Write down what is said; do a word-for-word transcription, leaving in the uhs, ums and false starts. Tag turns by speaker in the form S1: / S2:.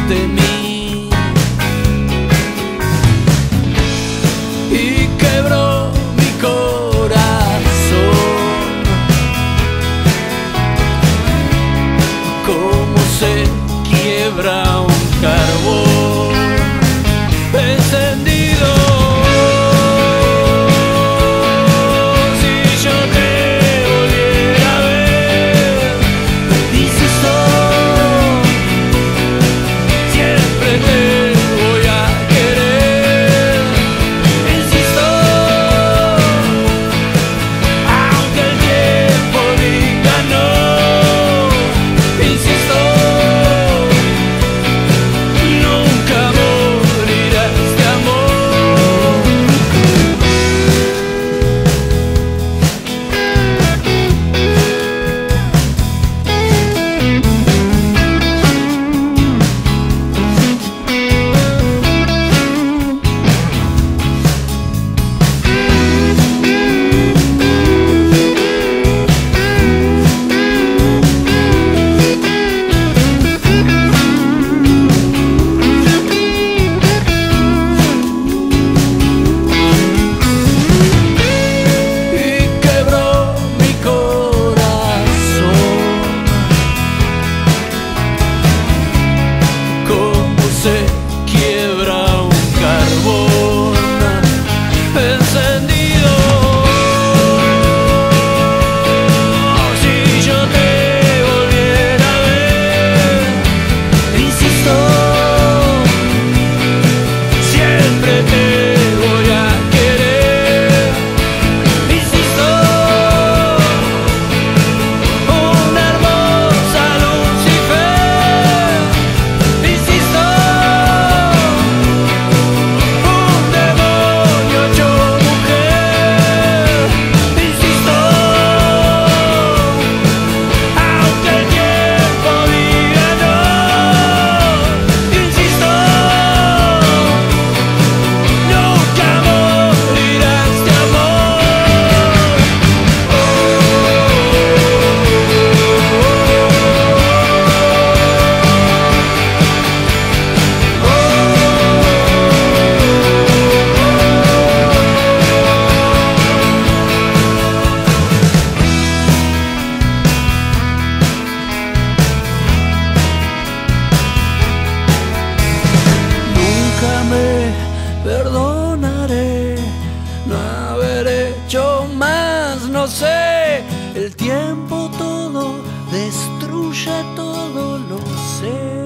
S1: de mí y quebró mi corazón como se quiebra un carbón encendido. Si yo te volviera a ver, insisto, siempre te voy a querer. Insisto, aunque el tiempo diga no. Insisto, nunca morirá este amor. Y quebró mi corazón como se quiebra un carbón encendido. Si yo te volviera a ver, insisto, siempre te voy a querer. Insisto, una hermosa Lucifer. Insisto, un demonio hecho mujer. Insisto, aunque el tiempo diga no. Insisto, nunca morirá este amor. Nunca me perdonaré no haber hecho más, no sé. El tiempo todo destruye todo, lo sé.